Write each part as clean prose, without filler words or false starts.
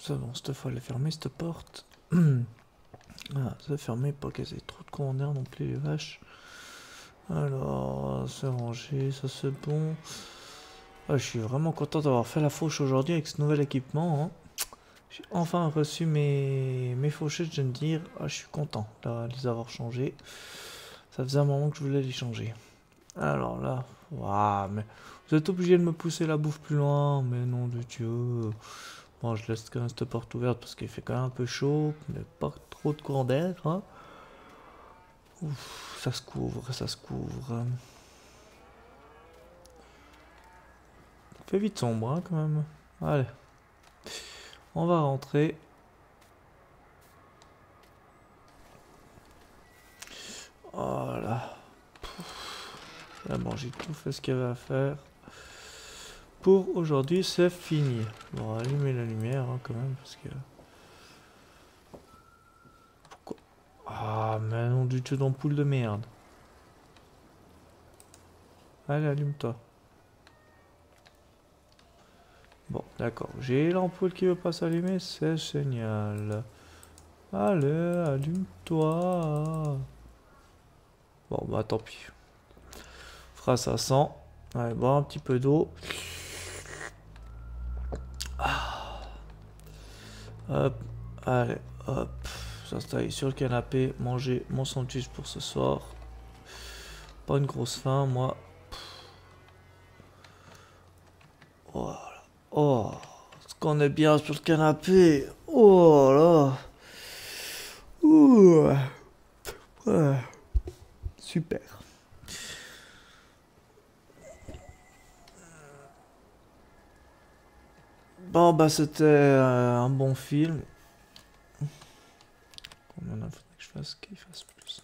C'est bon, cette fois, elle est fermée, cette porte. Ah, c'est fermé, pas casser trop de courant d'air non plus, les vaches. Alors, c'est rangé, ça c'est bon. Ah, je suis vraiment content d'avoir fait la fauche aujourd'hui avec ce nouvel équipement. Hein. J'ai enfin reçu mes fauchettes, je viens de dire. Ah, je suis content de les avoir changées. Ça faisait un moment que je voulais les changer. Alors là, waouh, mais vous êtes obligé de me pousser la bouffe plus loin, mais non de Dieu. Bon, je laisse quand même cette porte ouverte parce qu'il fait quand même un peu chaud, mais pas trop de courant d'air. Hein. Ouf, ça se couvre, ça se couvre. Il fait vite sombre hein, quand même. Allez, on va rentrer. Voilà. Là, bon, j'ai tout fait ce qu'il y avait à faire. Pour aujourd'hui, c'est fini. Bon, allumer la lumière hein, quand même parce que... Pourquoi? Ah, mais non du tout d'ampoule de merde. Allez, allume-toi. Bon, d'accord. J'ai l'ampoule qui veut pas s'allumer, c'est génial. Allez, allume-toi. Bon, bah tant pis. On fera ça sans. Allez, boire un petit peu d'eau. Hop, allez, hop. S'installer sur le canapé, manger mon sandwich pour ce soir. Pas une grosse faim, moi. Voilà. Oh, est-ce qu'on est bien sur le canapé? Oh là. Ouh. Ouais. Super. Bon, bah, c'était un bon film. Combien il faudrait que je fasse qu'il fasse plus?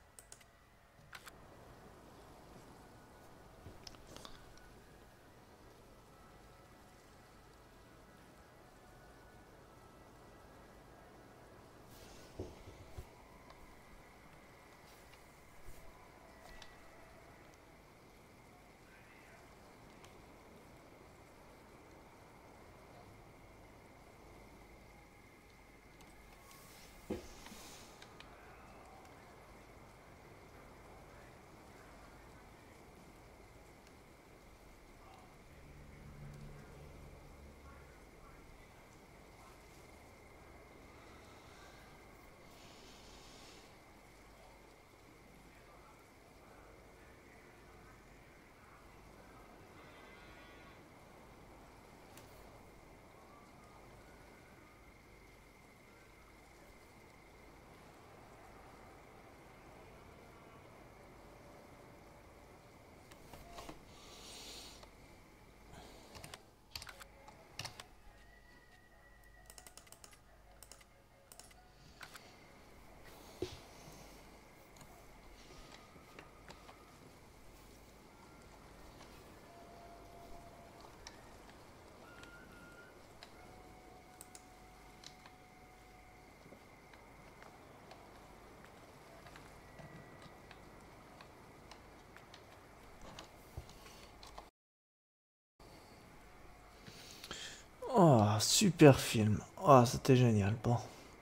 Oh, super film. Oh, c'était génial. Bon.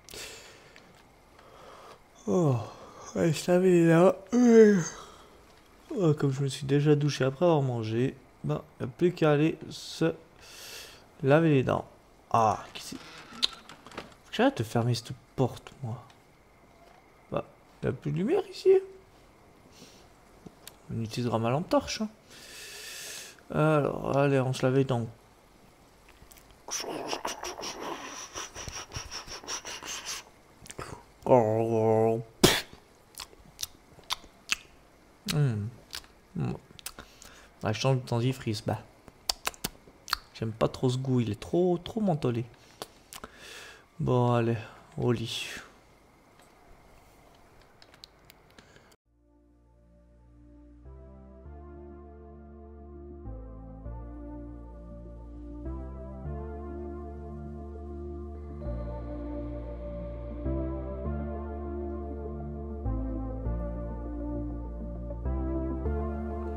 Oh, ouais, je savais là. Oh, comme je me suis déjà douché après avoir mangé, ben, il n'y a plus qu'à aller se laver les dents. Ah, faut que j'arrête de fermer cette porte, moi. Bah, il n'y a plus de lumière ici. On utilisera ma lampe torche. Hein. Alors, allez, on se lave les dents. Oh. Ah, je change de dentifrice, bah. J'aime pas trop ce goût, il est trop mentholé. Bon, allez, au lit.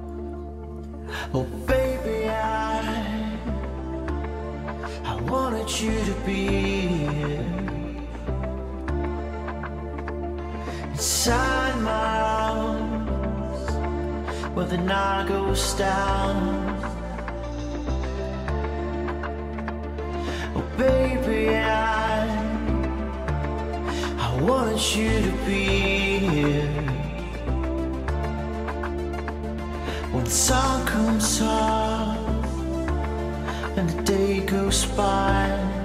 Oh baby, I wanna want you to be here inside my arms where the night goes down. Oh baby, I want you to be here when the sun comes up and the day goes by.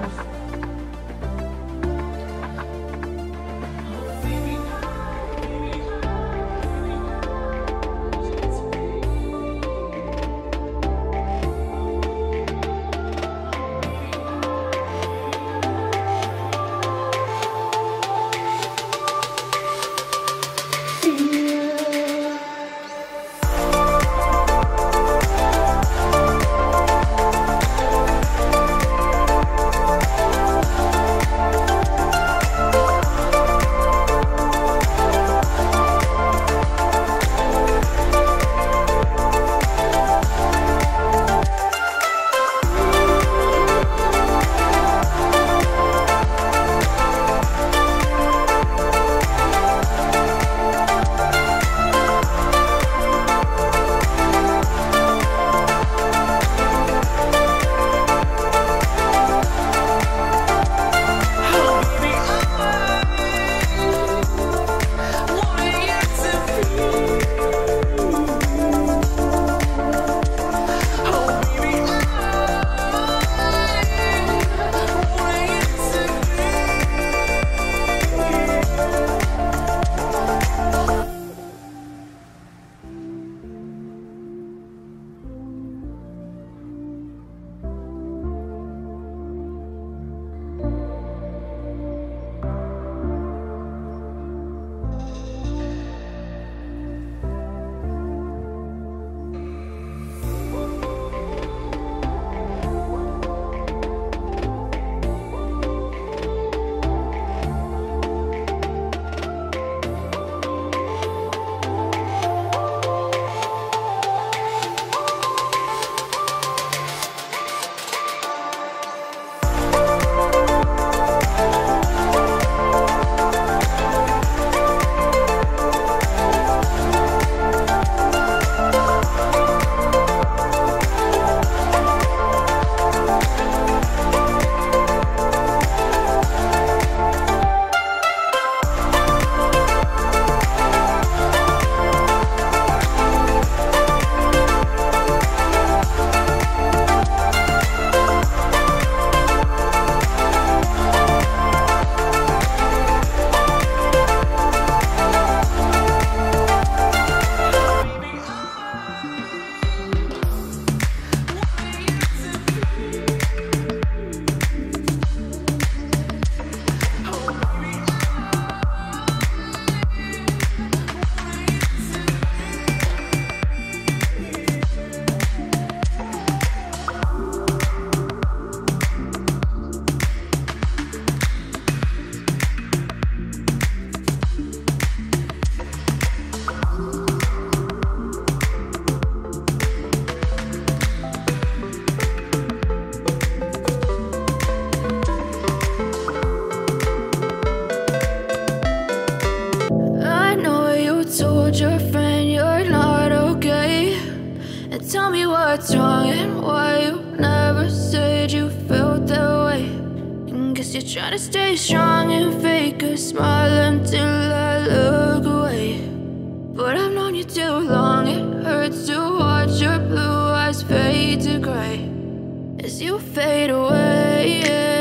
what's wrong and why you never said you felt that way. And guess you're trying to stay strong and fake a smile until I look away. But I've known you too long, it hurts to watch your blue eyes fade to gray as you fade away,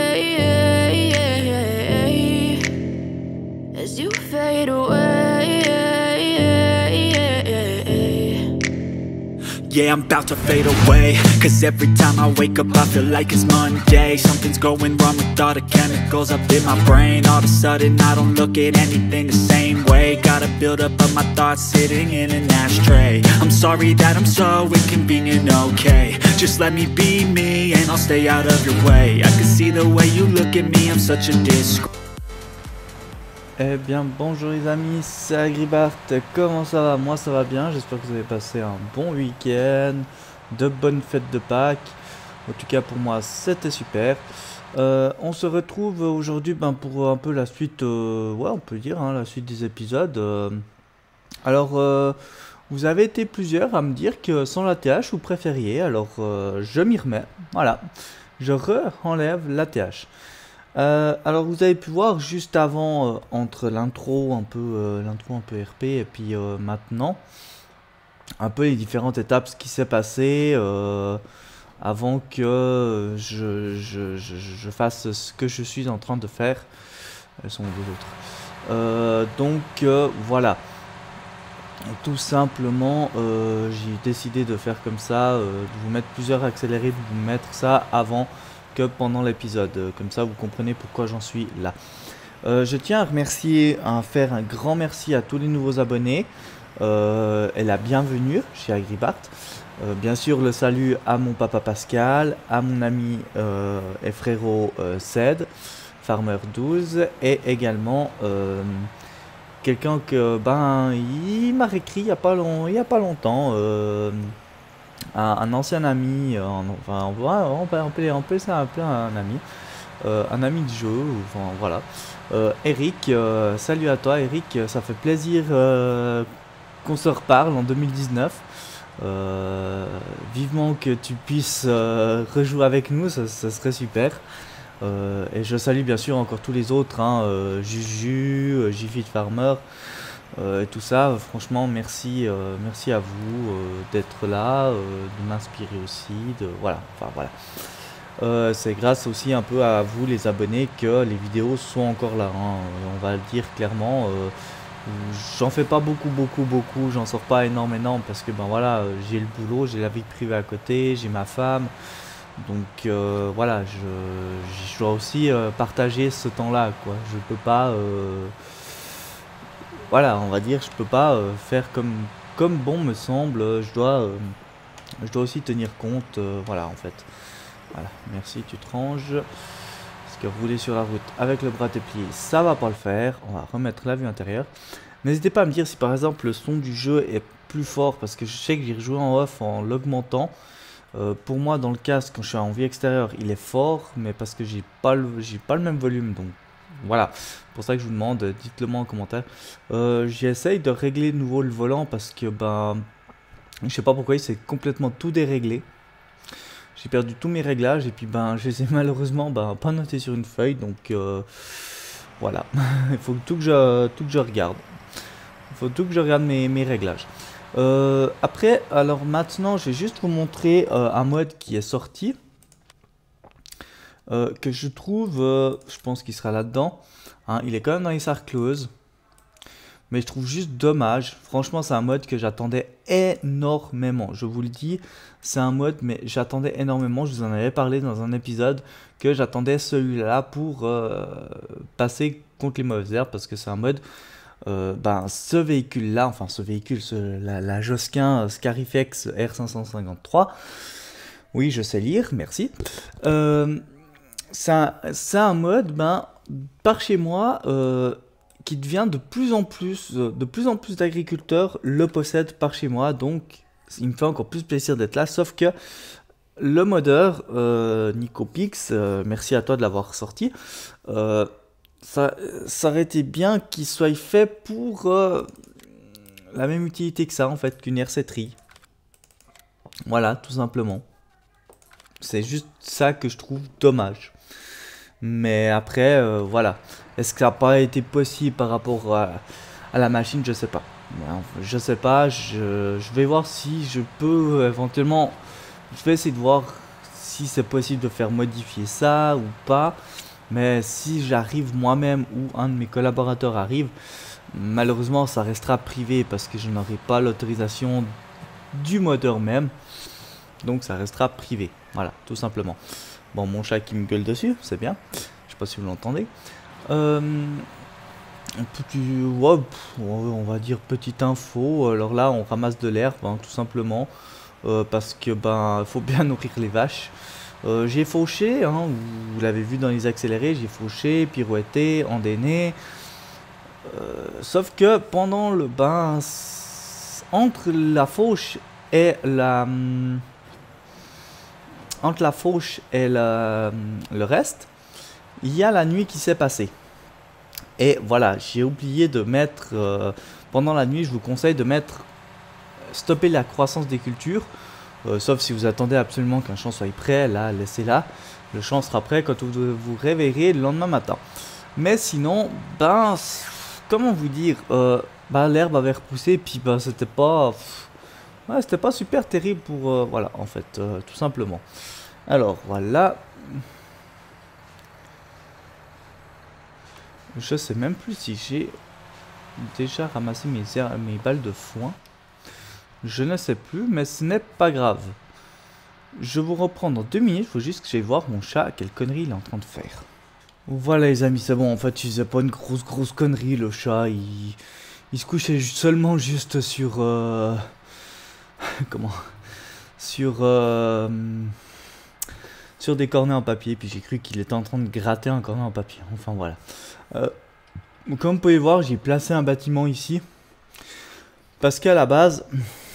as you fade away. Yeah, I'm about to fade away, cause every time I wake up I feel like it's Monday. Something's going wrong with all the chemicals up in my brain. All of a sudden I don't look at anything the same way. Gotta build up of my thoughts sitting in an ashtray. I'm sorry that I'm so inconvenient, okay. Just let me be me and I'll stay out of your way. I can see the way you look at me, I'm such a disgrace. Eh bien bonjour les amis, c'est Agribart, comment ça va? Moi ça va bien, j'espère que vous avez passé un bon week-end, de bonnes fêtes de Pâques. En tout cas pour moi c'était super. On se retrouve aujourd'hui pour un peu la suite, ouais on peut dire, hein, la suite des épisodes. Alors vous avez été plusieurs à me dire que sans la TH vous préfériez, alors je m'y remets, voilà. Je enlève la TH. Alors vous avez pu voir juste avant, entre l'intro un peu RP et puis maintenant, un peu les différentes étapes, ce qui s'est passé avant que je fasse ce que je suis en train de faire. Elles sont où les autres? Voilà. Tout simplement, j'ai décidé de faire comme ça, de vous mettre plusieurs accélérés, de vous mettre ça avant que pendant l'épisode. Comme ça, vous comprenez pourquoi j'en suis là. Je tiens à remercier, à faire un grand merci à tous les nouveaux abonnés et la bienvenue chez Agribart. Bien sûr, le salut à mon papa Pascal, à mon ami et frérot Ced, Farmer12 et également quelqu'un que il m'a réécrit il y a pas longtemps, un ancien ami, enfin on peut appeler ça un ami de jeu, enfin voilà. Eric, salut à toi Eric, ça fait plaisir qu'on se reparle en 2019. Vivement que tu puisses rejouer avec nous, ça serait super. Et je salue bien sûr encore tous les autres, hein, Juju, Jiffy Farmer, et tout ça. Franchement, merci à vous d'être là, de m'inspirer aussi, voilà. C'est grâce aussi un peu à vous les abonnés que les vidéos sont encore là, hein, on va le dire clairement. J'en fais pas beaucoup, j'en sors pas énormément parce que voilà, j'ai le boulot, j'ai la vie privée à côté, j'ai ma femme. Donc voilà, je dois aussi partager ce temps-là, quoi. Je peux pas, voilà, on va dire, je peux pas faire comme bon me semble. Je dois aussi tenir compte, voilà, en fait. Voilà, merci, tu te ranges. Parce que rouler sur la route avec le bras déplié, ça va pas le faire. On va remettre la vue intérieure. N'hésitez pas à me dire si par exemple le son du jeu est plus fort, parce que je sais que j'ai rejoué en off en l'augmentant. Pour moi, dans le casque, quand je suis en vue extérieure, il est fort, mais parce que j'ai pas le même volume, donc voilà. Pour ça que je vous demande, dites-le moi en commentaire. J'essaye de régler de nouveau le volant parce que je sais pas pourquoi il s'est complètement tout déréglé. J'ai perdu tous mes réglages et puis je les ai malheureusement pas notés sur une feuille, donc voilà. Il faut tout que je regarde. Il faut tout que je regarde mes réglages. Après, alors maintenant, je vais juste vous montrer un mode qui est sorti, que je trouve, je pense qu'il sera là-dedans, hein, il est quand même dans les sarcloses, mais je trouve juste dommage. Franchement, c'est un mode que j'attendais énormément, je vous le dis, c'est un mode, mais j'attendais énormément, je vous en avais parlé dans un épisode, que j'attendais celui-là pour passer contre les mauvaises herbes, parce que c'est un mode... ce véhicule là, enfin la Josquin Scarifex R553, oui je sais lire, merci. C'est un mode par chez moi qui devient de plus en plus d'agriculteurs le possèdent par chez moi, donc il me fait encore plus plaisir d'être là, sauf que le modeur Nicopix, merci à toi de l'avoir sorti. Ça aurait été bien qu'il soit fait pour la même utilité que ça, en fait, qu'une R7i. Voilà, tout simplement. C'est juste ça que je trouve dommage. Mais après, voilà. Est-ce que ça n'a pas été possible par rapport à la machine? Je sais pas. Je sais pas, je vais voir si je peux éventuellement... Je vais essayer de voir si c'est possible de faire modifier ça ou pas. Mais si j'arrive moi-même ou un de mes collaborateurs arrive, malheureusement ça restera privé parce que je n'aurai pas l'autorisation du modeur même. Donc ça restera privé. Voilà, tout simplement. Bon, mon chat qui me gueule dessus, c'est bien. Je sais pas si vous l'entendez. On va dire petite info. Alors là, on ramasse de l'herbe, tout simplement. Parce que faut bien nourrir les vaches. J'ai fauché, hein, vous l'avez vu dans les accélérés, j'ai fauché, pirouetté, endainé. Sauf que pendant le entre la fauche et la entre la fauche et le reste, il y a la nuit qui s'est passée. Et voilà, j'ai oublié de mettre, pendant la nuit, je vous conseille de mettre, stopper la croissance des cultures, sauf si vous attendez absolument qu'un champ soit prêt, là, laissez-la. Le champ sera prêt quand vous vous réveillerez le lendemain matin. Mais sinon, ben, comment vous dire, l'herbe avait repoussé, puis ben, c'était pas super terrible pour, voilà, en fait, tout simplement. Alors, voilà. Je sais même plus si j'ai déjà ramassé mes balles de foin. Je ne sais plus, mais ce n'est pas grave. Je vous reprends dans 2 minutes, il faut juste que j'aille voir mon chat, quelle connerie il est en train de faire. Voilà les amis, c'est bon, en fait il faisait pas une grosse connerie le chat, il se couchait seulement juste sur... comment? Sur des cornets en papier, puis j'ai cru qu'il était en train de gratter un cornet en papier, enfin voilà. Comme vous pouvez voir, j'ai placé un bâtiment ici, parce qu'à la base...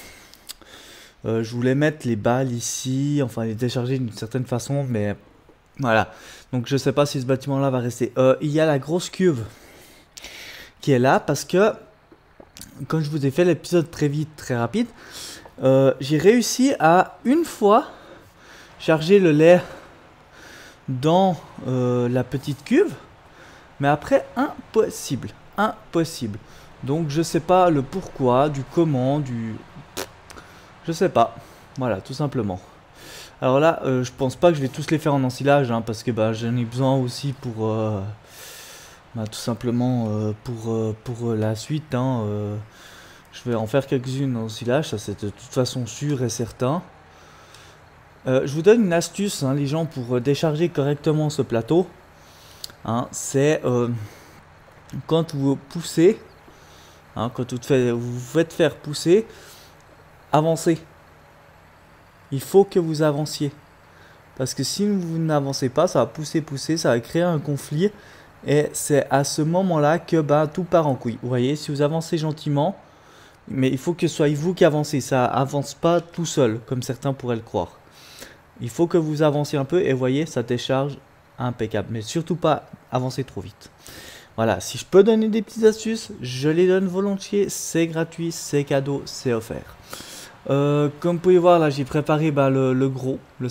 je voulais mettre les balles ici, enfin les décharger d'une certaine façon, mais voilà. Donc je sais pas si ce bâtiment là va rester. Il y a la grosse cuve qui est là parce que, quand je vous ai fait l'épisode très vite, très rapide, j'ai réussi à une fois charger le lait dans la petite cuve, mais après impossible. Donc je sais pas le pourquoi, du comment, je sais pas, voilà, tout simplement. Alors là, je pense pas que je vais tous les faire en ensilage, hein, parce que bah, j'en ai besoin aussi pour, tout simplement pour la suite. Hein, je vais en faire quelques-unes en ensilage, ça c'est de toute façon sûr et certain. Je vous donne une astuce, hein, les gens, pour décharger correctement ce plateau. Hein, c'est quand vous poussez, hein, quand vous faites faire pousser. Avancez. Il faut que vous avanciez. Parce que si vous n'avancez pas, ça va pousser, ça va créer un conflit. Et c'est à ce moment-là que tout part en couille. Vous voyez, si vous avancez gentiment, mais il faut que ce soit vous qui avancez. Ça avance pas tout seul, comme certains pourraient le croire. Il faut que vous avanciez un peu et vous voyez, ça décharge impeccable. Mais surtout pas avancer trop vite. Voilà, si je peux donner des petites astuces, je les donne volontiers. C'est gratuit, c'est cadeau, c'est offert. Comme vous pouvez voir là, j'ai préparé le gros, le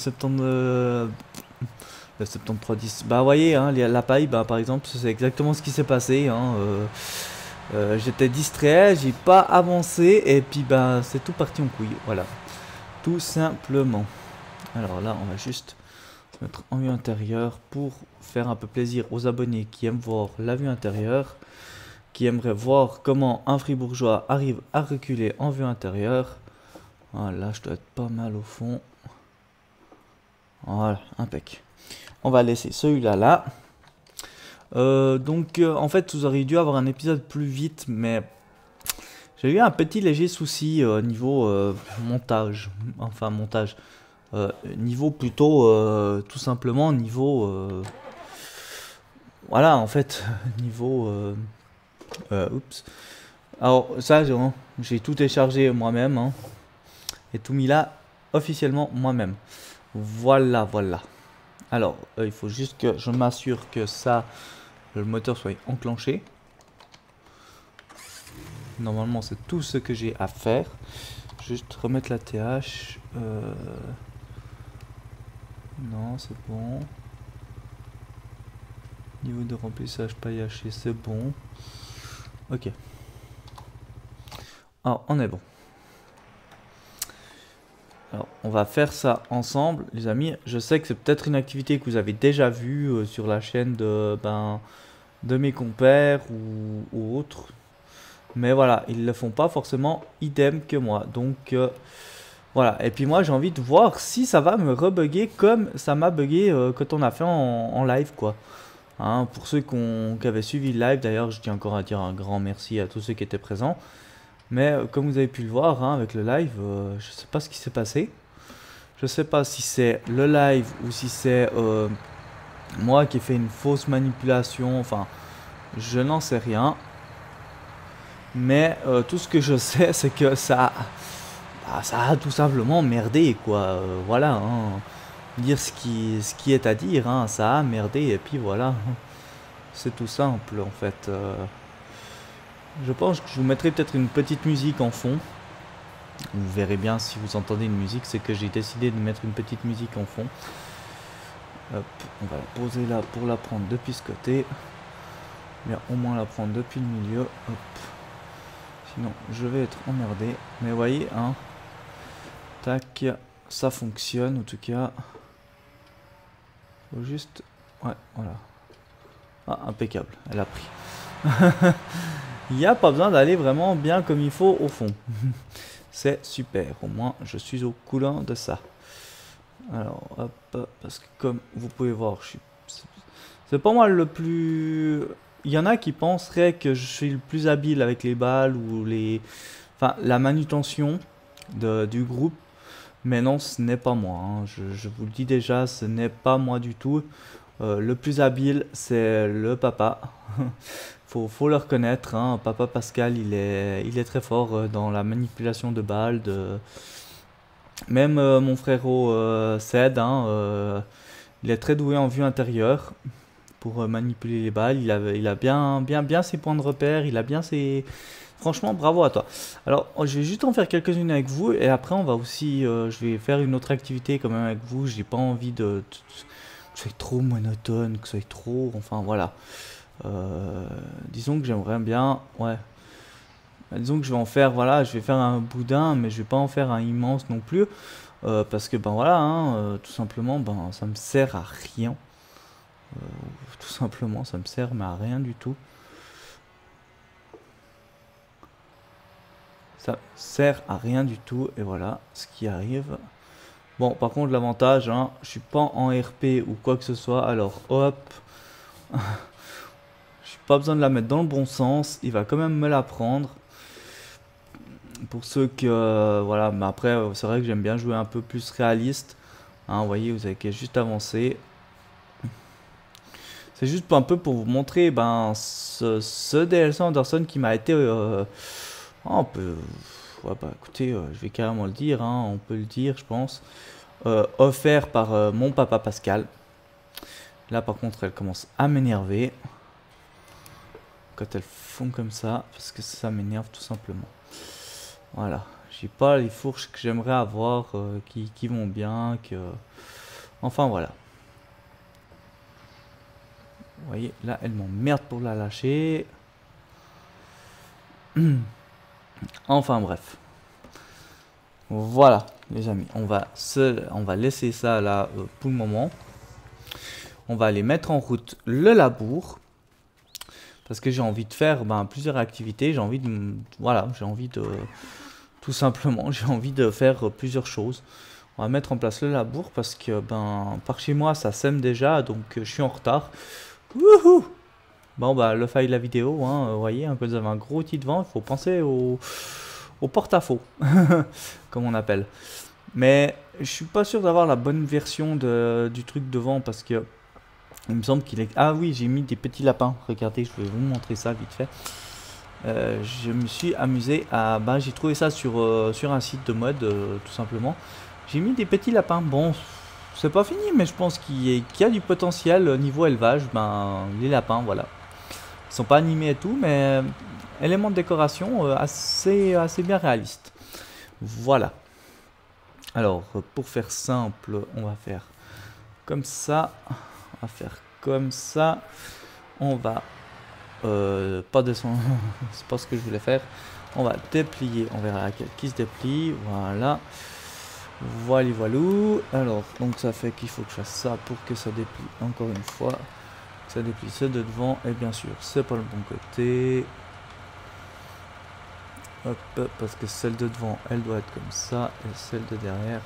7310. Vous voyez, hein, la paille, par exemple, c'est exactement ce qui s'est passé. Hein, j'étais distrait, j'ai pas avancé et puis c'est tout parti en couille. Voilà, tout simplement. Alors là, on va juste se mettre en vue intérieure pour faire un peu plaisir aux abonnés qui aiment voir la vue intérieure, qui aimeraient voir comment un fribourgeois arrive à reculer en vue intérieure. Voilà, je dois être pas mal au fond. Voilà, impec. On va laisser celui-là là. Donc, en fait, vous auriez dû avoir un épisode plus vite, mais j'ai eu un petit léger souci niveau montage. Enfin, montage. Niveau plutôt, tout simplement, niveau... voilà, en fait, niveau... oups. Alors, ça, j'ai tout téléchargé moi-même, hein. Et tout mis là officiellement moi-même. Voilà. Alors, il faut juste que je m'assure que le moteur soit enclenché. Normalement, c'est tout ce que j'ai à faire. Juste remettre la TH. Non, c'est bon. Niveau de remplissage paillaché, c'est bon. Ok. Alors, on est bon. Alors, on va faire ça ensemble, les amis. Je sais que c'est peut-être une activité que vous avez déjà vue sur la chaîne de mes compères ou autres. Mais voilà, ils ne le font pas forcément idem que moi. Donc, voilà. Et puis moi, j'ai envie de voir si ça va me rebugger comme ça m'a bugué quand on a fait en live, quoi. Hein, pour ceux qui avaient suivi le live, d'ailleurs, je tiens encore à dire un grand merci à tous ceux qui étaient présents. Mais comme vous avez pu le voir, hein, avec le live, je sais pas ce qui s'est passé. Je sais pas si c'est le live ou si c'est moi qui ai fait une fausse manipulation. Enfin, je n'en sais rien. Mais tout ce que je sais, c'est que ça a tout simplement merdé, quoi. Voilà. Hein. dire ce qui est à dire, hein. Ça a merdé et puis voilà. C'est tout simple en fait. Je pense que je vous mettrai peut-être une petite musique en fond. Vous verrez bien si vous entendez une musique, c'est que j'ai décidé de mettre une petite musique en fond. Hop, on va la poser là pour la prendre depuis ce côté. Mais au moins la prendre depuis le milieu. Hop. Sinon je vais être emmerdé. Mais vous voyez, hein. Tac, ça fonctionne en tout cas. Faut juste... Ouais, voilà. Ah, impeccable, elle a pris. Il n'y a pas besoin d'aller vraiment bien comme il faut au fond. C'est super, au moins je suis au courant de ça. Alors, hop, parce que comme vous pouvez voir, c'est pas moi le plus... Il y en a qui penseraient que je suis le plus habile avec les balles ou les... Enfin, la manutention du groupe. Mais non, ce n'est pas moi, hein. Je vous le dis déjà, ce n'est pas moi du tout. Le plus habile, c'est le papa. faut le reconnaître, hein. Papa Pascal, il est très fort dans la manipulation de balles. Même mon frérot Ced, hein, il est très doué en vue intérieure pour manipuler les balles. Il a bien ses points de repère, il a bien ses... Franchement, bravo à toi. Alors, je vais juste en faire quelques-unes avec vous et après, on va aussi... je vais faire une autre activité quand même avec vous. J'ai pas envie que ce soit trop monotone, que ce soit trop... Enfin, voilà. Disons que j'aimerais bien... Ouais. Disons que je vais en faire... Voilà, je vais faire un boudin, mais je vais pas en faire un immense non plus. Parce que, ben voilà, hein, tout simplement, ben, ça me sert à rien. Tout simplement, ça me sert mais à rien du tout. Ça sert à rien du tout et voilà ce qui arrive. Bon, par contre l'avantage, hein, je suis pas en RP ou quoi que ce soit, alors hop, je n'ai pas besoin de la mettre dans le bon sens, il va quand même me la prendre. Pour ceux que voilà, mais après c'est vrai que j'aime bien jouer un peu plus réaliste, hein, vous voyez, vous avez qu'à juste avancer. C'est juste un peu pour vous montrer ben ce DLC Anderson qui m'a été on peut... Ouais, bah écoutez, je vais carrément le dire, hein, on peut le dire, je pense. Offert par mon papa Pascal. Là, par contre, elle commence à m'énerver. Quand elles font comme ça, parce que ça m'énerve tout simplement. Voilà. J'ai pas les fourches que j'aimerais avoir, qui vont bien, que... Enfin, voilà. Vous voyez, là, elle m'emmerde pour la lâcher. Enfin bref, voilà les amis, on va laisser ça là pour le moment. On va aller mettre en route le labour parce que j'ai envie de faire plusieurs activités. J'ai envie de, voilà, j'ai envie de tout simplement, j'ai envie de faire plusieurs choses. On va mettre en place le labour parce que par chez moi ça sème déjà, donc je suis en retard. Wouhou! Bon bah le faille de la vidéo, hein, vous voyez, quand vous avez un gros outil devant, il faut penser au porte-à-faux, comme on appelle. Mais je suis pas sûr d'avoir la bonne version du truc devant parce que il me semble qu'il est... Ah oui, j'ai mis des petits lapins, regardez, je vais vous montrer ça vite fait. Je me suis amusé à... j'ai trouvé ça sur un site de mode, tout simplement. J'ai mis des petits lapins, bon... C'est pas fini, mais je pense qu'il y a du potentiel niveau élevage, les lapins, voilà. Ils sont pas animés et tout, mais éléments de décoration assez bien réalistes. Voilà. Alors, pour faire simple, on va faire comme ça. On va faire comme ça. On va pas descendre, c'est pas ce que je voulais faire. On va déplier, on verra laquelle qui se déplie. Voilà. Voilà, voilou. Alors, donc ça fait qu'il faut que je fasse ça pour que ça déplie encore une fois. Ça déplie celle de devant et bien sûr c'est pas le bon côté. Hop, parce que celle de devant elle doit être comme ça et celle de derrière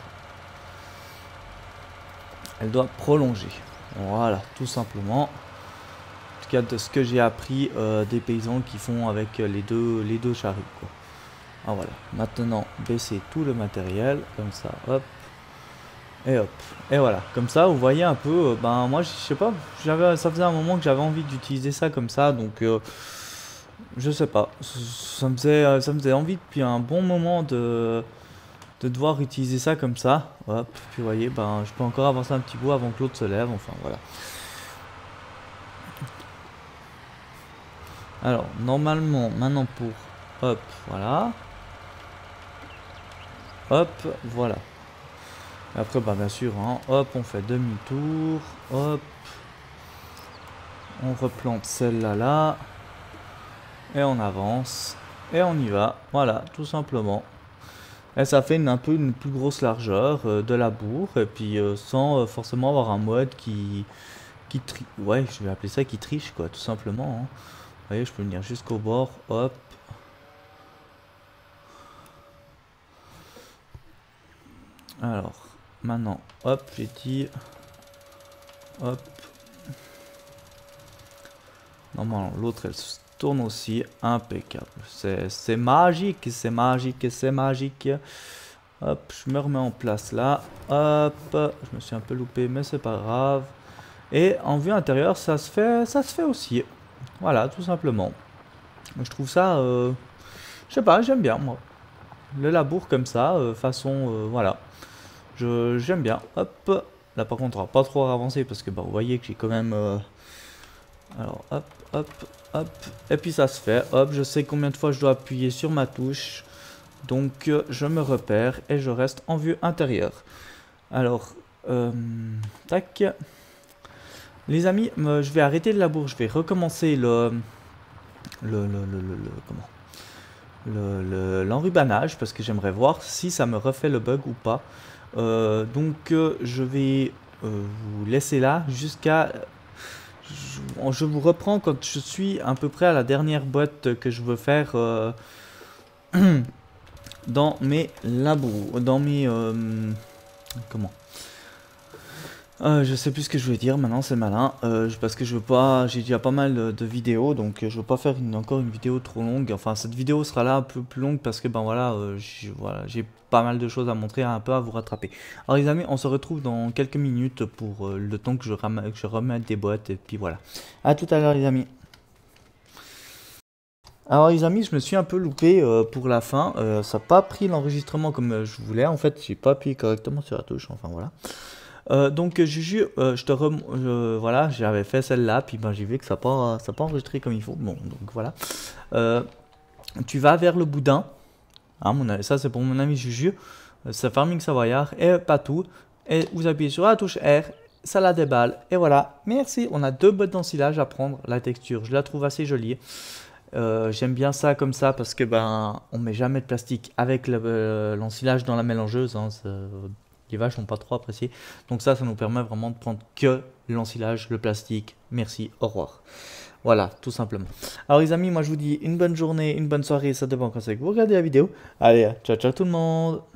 elle doit prolonger. Voilà, tout simplement. En tout cas de ce que j'ai appris des paysans qui font avec les deux charrues quoi. Ah voilà, maintenant baisser tout le matériel comme ça, hop. Et hop, et voilà, comme ça vous voyez un peu, moi je sais pas, ça faisait un moment que j'avais envie d'utiliser ça comme ça, donc je sais pas, ça me faisait envie depuis un bon moment de de devoir utiliser ça comme ça. Hop, puis vous voyez, ben, je peux encore avancer un petit bout avant que l'autre se lève, enfin voilà. Alors, normalement, maintenant pour... Hop, voilà. Hop, voilà. Et après, bah, bien sûr, hein, hop, on fait demi-tour. Hop. On replante celle-là, là. Et on avance. Et on y va. Voilà, tout simplement. Et ça fait un peu une plus grosse largeur de la bourre. Et puis, sans forcément avoir un mode qui triche. Ouais, je vais appeler ça qui triche, quoi, tout simplement. Hein. Vous voyez, je peux venir jusqu'au bord. Hop. Alors, maintenant, hop, j'ai dit, hop. Normalement, l'autre, elle se tourne aussi, impeccable. C'est magique, c'est magique, c'est magique. Hop, je me remets en place là. Hop, je me suis un peu loupé, mais c'est pas grave. Et en vue intérieure, ça se fait aussi. Voilà, tout simplement. Je trouve ça, je sais pas, j'aime bien, moi. Le labour comme ça, façon, voilà. J'aime bien. Hop. Là par contre on va pas trop avancer parce que bah, vous voyez que j'ai quand même... Alors hop, hop, hop. Et puis ça se fait. Hop, je sais combien de fois je dois appuyer sur ma touche. Donc je me repère et je reste en vue intérieure. Alors, tac. Les amis, je vais arrêter le labour. Je vais recommencer l'enrubanage parce que j'aimerais voir si ça me refait le bug ou pas. Donc je vais vous laisser là jusqu'à... Je vous reprends quand je suis à peu près à la dernière boîte que je veux faire dans mes labours, dans mes... comment je sais plus ce que je voulais dire, maintenant c'est malin, parce que je veux pas, j'ai déjà pas mal de vidéos, donc je veux pas faire encore une vidéo trop longue. Enfin cette vidéo sera là un peu plus longue parce que ben voilà, j'ai pas mal de choses à montrer, un peu à vous rattraper. Alors les amis, on se retrouve dans quelques minutes pour le temps que je remette des boîtes, et puis voilà. À tout à l'heure les amis. Alors les amis, je me suis un peu loupé pour la fin, ça n'a pas pris l'enregistrement comme je voulais, en fait j'ai pas appuyé correctement sur la touche, enfin voilà. Donc Juju, voilà, j'avais fait celle-là, puis ben j'ai vu que ça n'a pas enregistré comme il faut. Bon, donc voilà. Tu vas vers le boudin. Hein, ça c'est pour mon ami Juju. C'est Farming Savoyard et Patou. Et vous appuyez sur la touche R, ça la déballe. Et voilà, merci. On a 2 bottes d'ensilage à prendre. La texture, je la trouve assez jolie. J'aime bien ça comme ça parce que ben on met jamais de plastique avec l'ensilage dans la mélangeuse. Hein, les vaches n'ont pas trop apprécié. Donc ça nous permet vraiment de prendre que l'ensilage, le plastique. Merci, au revoir. Voilà, tout simplement. Alors les amis, moi je vous dis une bonne journée, une bonne soirée. Ça dépend quand c'est que vous regardez la vidéo. Allez, ciao ciao tout le monde.